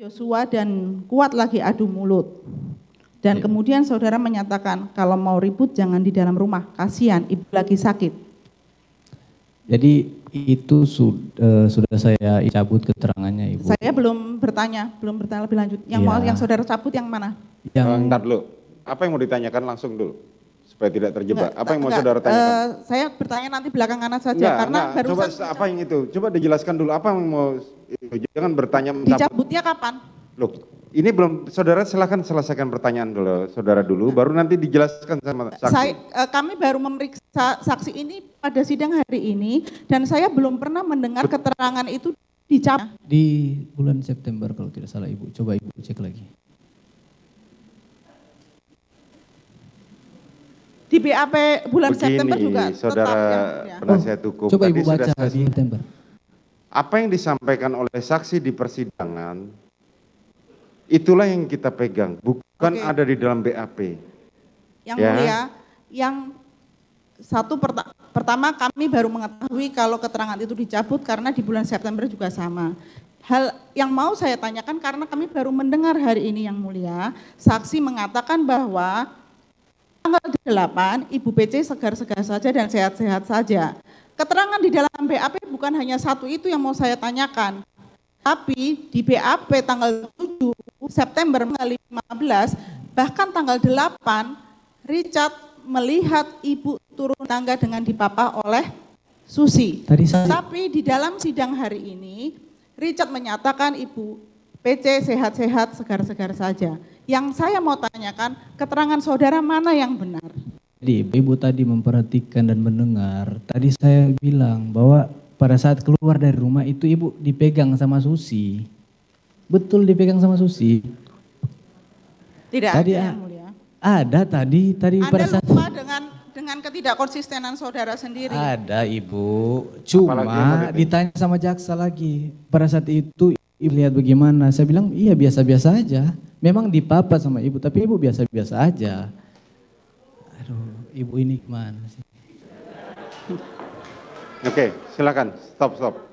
Yosua dan kuat lagi adu mulut. Dan kemudian saudara menyatakan kalau mau ribut jangan di dalam rumah, kasihan ibu lagi sakit. Jadi itu sudah saya cabut keterangannya Ibu. Saya belum bertanya lebih lanjut. Yang saudara cabut yang mana? Ntar dulu, apa yang mau ditanyakan langsung dulu supaya tidak terjebak. Apa yang mau saudara tanyakan? Saya bertanya nanti belakangan saja baru coba apa yang itu? Coba dijelaskan dulu apa yang mau itu. Jangan bertanya. Dicabutnya kapan? Loh, ini belum, saudara silakan selesaikan pertanyaan dulu, saudara dulu, baru nanti dijelaskan sama saksi. Kami baru memeriksa saksi ini pada sidang hari ini, dan saya belum pernah mendengar keterangan itu dicabut. Di bulan September kalau tidak salah Ibu, coba Ibu cek lagi. Di BAP bulan September juga saudara tetap ya. penasihat hukum. Coba Ibu baca di September. Apa yang disampaikan oleh saksi di persidangan, itulah yang kita pegang, bukan ada di dalam BAP. Yang mulia, yang satu pertama kami baru mengetahui kalau keterangan itu dicabut karena di bulan September juga sama. Hal yang mau saya tanyakan karena kami baru mendengar hari ini yang mulia, saksi mengatakan bahwa tanggal 8 Ibu PC segar-segar saja dan sehat-sehat saja. Keterangan di dalam BAP bukan hanya satu itu yang mau saya tanyakan. Tapi di BAP tanggal 7 September 15, bahkan tanggal 8, Richard melihat ibu turun tangga dengan dipapah oleh Susi. Tapi di dalam sidang hari ini, Richard menyatakan ibu PC sehat-sehat, segar-segar saja. Yang saya mau tanyakan, keterangan saudara mana yang benar? Jadi Ibu tadi memperhatikan dan mendengar, tadi saya bilang bahwa pada saat keluar dari rumah itu Ibu dipegang sama Susi. Betul dipegang sama Susi. Tidak tadi ada yang mulia. Ada tadi Anda pada saat lupa dengan ketidakkonsistenan saudara sendiri. Ada Ibu, cuma ditanya sama jaksa lagi. Pada saat itu Ibu lihat bagaimana? Saya bilang iya biasa-biasa aja. Memang dipapa sama Ibu, tapi Ibu biasa-biasa aja. Aduh, Ibu ini gimana sih? Oke, silakan. Stop.